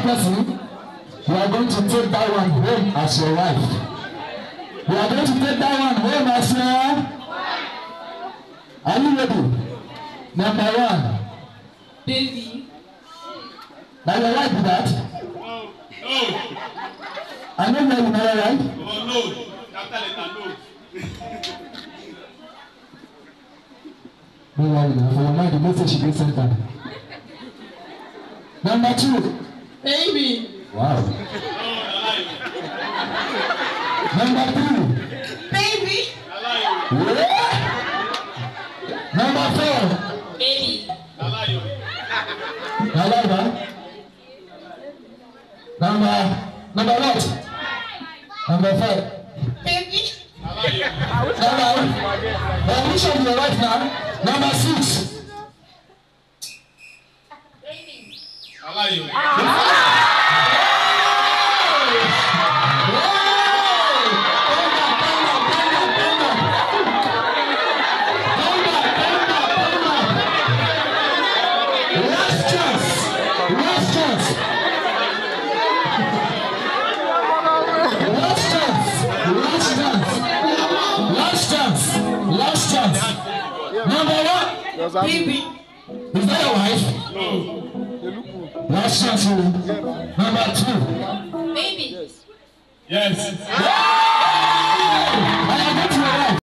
person, you are going to take that one home as your wife. You are going to take that one home as your. Are you ready? Number one. Baby. Now your wife do that? No. I know where you never right? Oh no. After later, no. No worry now. For your mind, the message she gets sent back. Number two. Baby. Wow. Number three. Baby. Yeah. Number four. Baby. Number what? Number five. Baby. Which one you right now? Number six. Baby. Last chance. Number one. Baby. Is that your wife? No. Last chance. Number two. Baby. Yes.